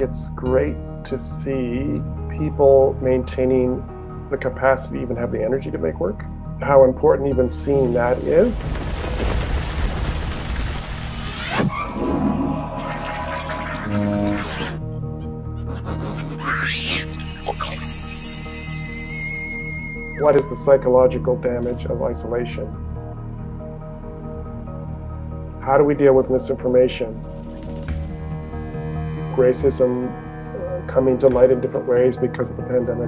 it's great to see people maintaining the capacity to even have the energy to make work. How important even seeing that is. What is the psychological damage of isolation? How do we deal with misinformation? Racism coming to light in different ways because of the pandemic.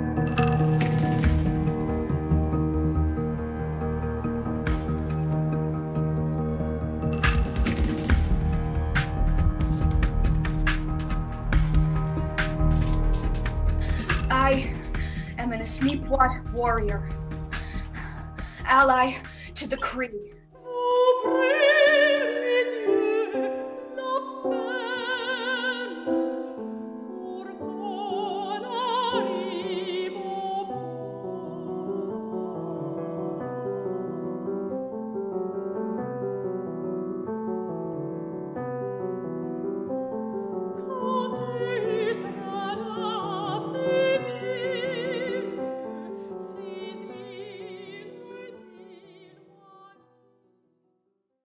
I am an Asneepwat warrior, ally to the Cree.